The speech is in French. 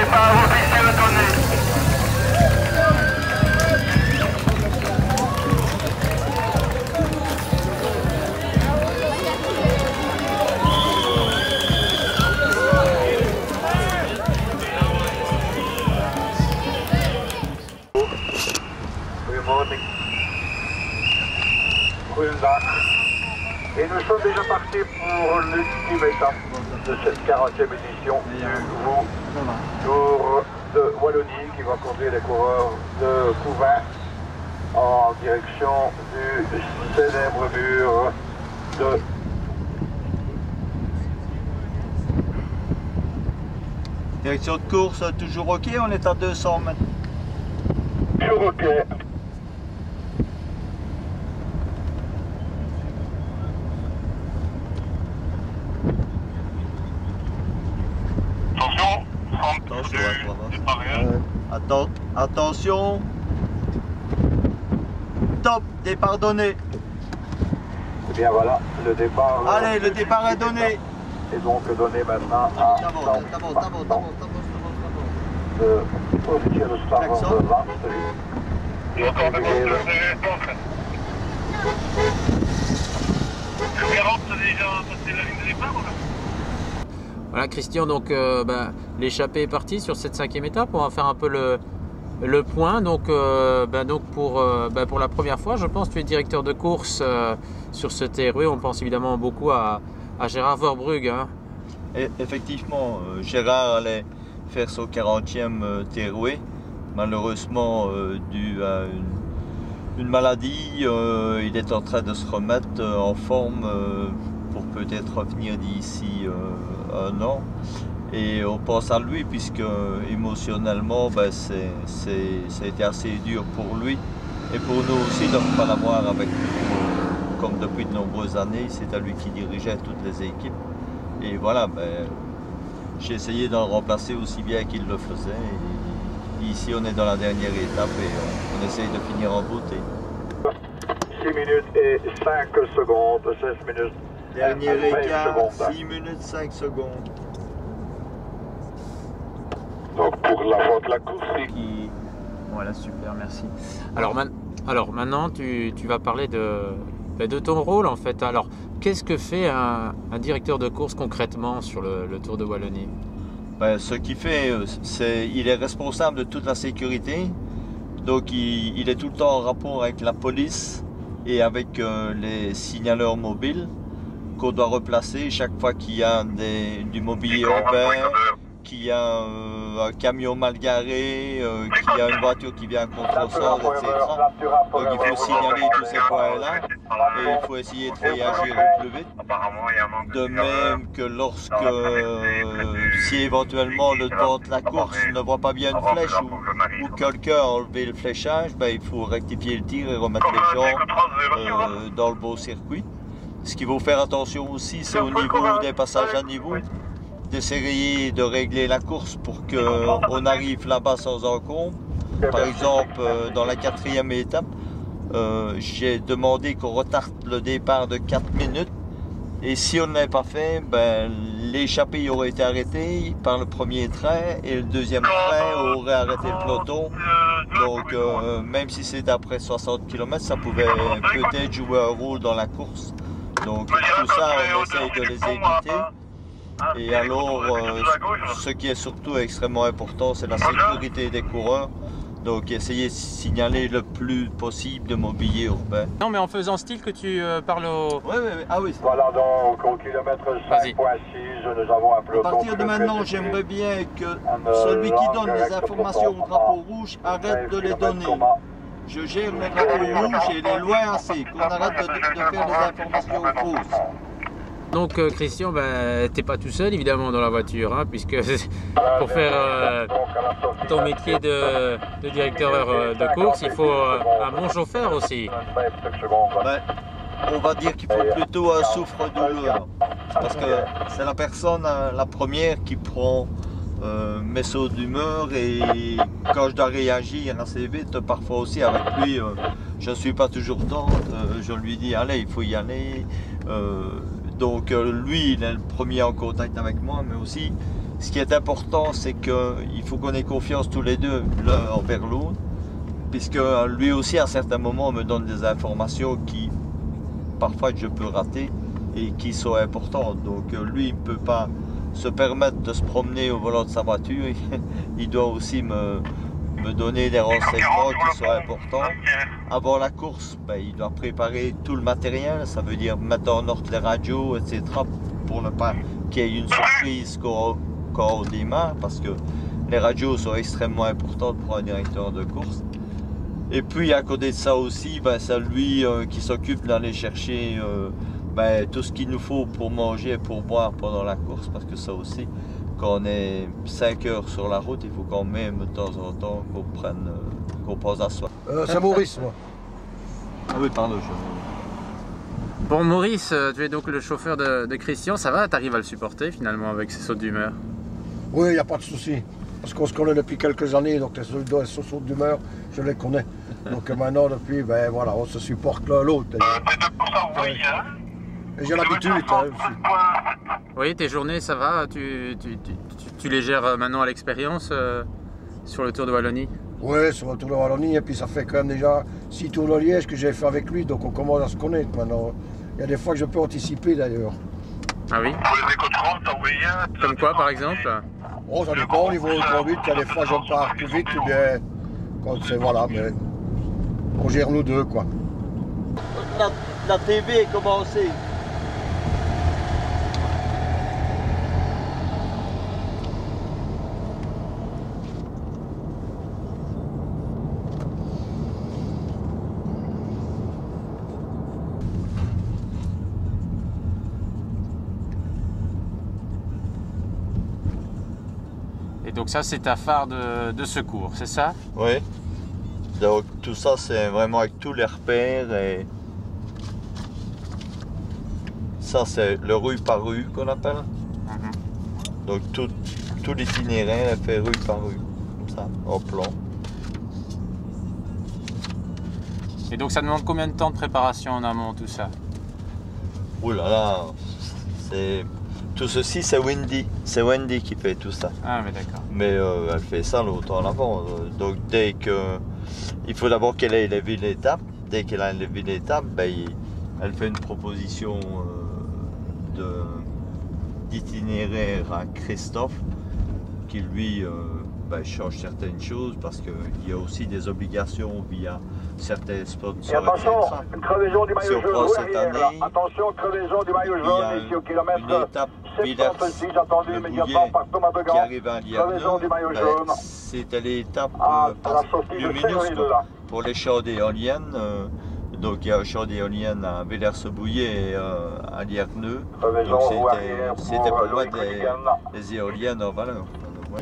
départ officieux donné. Goedendag. Et nous sommes déjà partis pour l'ultime étape de cette 40e édition du Tour de Wallonie qui va conduire les coureurs de Couvain en direction du célèbre mur de Direction de course, toujours ok, on est à 200 mètres. Toujours ok. Attention. Top, départ donné. Et bien voilà, le départ. Allez, le départ est donné. Et donc donné maintenant à officier de start de Lars. Et encore de déjà passé la ligne de départ ou là? Voilà Christian, donc l'échappée est partie sur cette 5e étape. On va faire un peu le point. Donc, pour la première fois, je pense, tu es directeur de course sur ce TRE. On pense évidemment beaucoup à Gérard Verbrugge. Hein. Et effectivement, Gérard allait faire son 40e TRE. Malheureusement, dû à une maladie, il est en train de se remettre en forme pour peut-être revenir d'ici un an. Et on pense à lui puisque émotionnellement ça a été assez dur pour lui et pour nous aussi de ne pas l'avoir avec nous comme depuis de nombreuses années. C'est à lui qui dirigeait toutes les équipes et voilà, j'ai essayé d'en remplacer aussi bien qu'il le faisait et ici on est dans la dernière étape et on essaye de finir en beauté. 6 minutes et 5 secondes, 16 minutes. Dernier écart, 6 minutes 5 secondes. Donc pour la fin de la course, Voilà, super, merci. Alors maintenant, tu vas parler de ton rôle en fait. Alors, qu'est-ce que fait un directeur de course concrètement sur le Tour de Wallonie? Ce qu'il fait, il est responsable de toute la sécurité. Donc il est tout le temps en rapport avec la police et avec les signaleurs mobiles qu'on doit replacer chaque fois qu'il y a du mobilier urbain, qu'il y a un camion mal garé, qu'il y a une voiture qui vient à contre-sort, etc. Donc il faut signaler tous ces points-là et il faut essayer de réagir au plus vite. De même que lorsque, si éventuellement le devant de la course ne voit pas bien une flèche ou quelqu'un a enlevé le fléchage, il faut rectifier le tir et remettre les gens dans le beau circuit. Ce qu'il faut faire attention aussi, c'est au niveau des passages à niveau, d'essayer de régler la course pour qu'on arrive là-bas sans encombre. Par exemple, dans la 4e étape, j'ai demandé qu'on retarde le départ de 4 minutes. Et si on ne l'avait pas fait, l'échappée aurait été arrêtée par le premier train et le deuxième train aurait arrêté le peloton. Donc même si c'était après 60 km, ça pouvait peut-être jouer un rôle dans la course. Donc tout ça, on essaye de les éviter. Et alors, ce qui est surtout extrêmement important, c'est la sécurité des coureurs. Donc, essayer de signaler le plus possible de mobilier urbain. Non, mais en faisant style que tu parles au... Oui. Ah oui. Voilà donc au kilomètre 5.6, nous avons un peloton. À partir de maintenant, j'aimerais bien que celui qui donne les informations au drapeau rouge arrête de les donner. Je gère les drapeaux rouges et les lois assez, qu'on arrête de faire des informations fausses. Donc Christian, t'es pas tout seul évidemment dans la voiture, hein, puisque pour faire ton métier de directeur de course, il faut un bon chauffeur aussi. On va dire qu'il faut plutôt un souffre-douleur, parce que c'est la personne la première qui prend mes sauts d'humeur et quand je dois réagir assez vite, parfois aussi avec lui, je ne suis pas toujours tendre, je lui dis allez, il faut y aller. Donc lui, il est le premier en contact avec moi, mais aussi ce qui est important, c'est qu'il faut qu'on ait confiance tous les deux l'un envers l'autre, puisque lui aussi à certains moments me donne des informations qui parfois je peux rater et qui sont importantes. Donc lui il ne peut pas se permettre de se promener au volant de sa voiture, il doit aussi me donner des renseignements qui sont importants. Avant la course, il doit préparer tout le matériel, ça veut dire mettre en ordre les radios, etc. pour ne pas qu'il y ait une surprise quand on démarre, parce que les radios sont extrêmement importantes pour un directeur de course. Et puis à côté de ça aussi, c'est lui qui s'occupe d'aller chercher tout ce qu'il nous faut pour manger et pour boire pendant la course, parce que ça aussi, quand on est 5 heures sur la route, il faut quand même de temps en temps qu'on pense à soi. C'est Maurice, moi. Ah oui, pardon. Bon Maurice, tu es donc le chauffeur de Christian, ça va? T'arrives à le supporter finalement avec ses sautes d'humeur? Oui, il n'y a pas de souci. Parce qu'on se connaît depuis quelques années, donc les sautes d'humeur, je les connais. Donc maintenant, depuis, voilà, on se supporte l'un l'autre. Et j'ai l'habitude aussi. Oui, tes journées, ça va? Tu les gères maintenant à l'expérience sur le Tour de Wallonie? Oui, sur le Tour de Wallonie, et puis ça fait quand même déjà 6 Tours de Liège que j'ai fait avec lui, donc on commence à se connaître maintenant. Il y a des fois que je peux anticiper d'ailleurs. Ah oui? Comme quoi par exemple? Oh, ça dépend au niveau de conduite, il y a des fois je pars plus vite ou bien quand c'est voilà, mais on gère nous deux quoi. La TV est commencée. Et donc ça, c'est ta phare de secours, c'est ça? Oui. Donc tout ça, c'est vraiment avec tous les repères. Et ça, c'est le rue par rue qu'on appelle. Donc tout l'itinéraire est fait rue par rue, comme ça, en plan. Et donc ça demande combien de temps de préparation en amont, tout ça? Ouh là là, tout ceci c'est Wendy. C'est Wendy qui fait tout ça. Ah mais d'accord. Mais elle fait ça longtemps en avant. Donc dès que... Il faut d'abord qu'elle ait levé l'étape. Dès qu'elle a levé l'étape, elle fait une proposition d'itinéraire à Christophe qui lui change certaines choses parce qu'il y a aussi des obligations via certains sponsors. Et attention, une crevaison du maillot jaune, cette année, attention, crevaison du maillot jaune, ici au kilomètre une étape 76, attendu immédiatement par Thomas qui Degan. arrive à Crevaison du maillot Lierneux, jaune. c'était l'étape À la sortie de lumineuse Séverine, là. pour les champs d'éoliennes. Donc il y a un champ d'éoliennes à Villers-se-Bouillet et à Lierneux. Crevaison Donc roue arrière c'était pour Loïc mettre Hooligan. des éoliennes en valeur. Donc, voilà.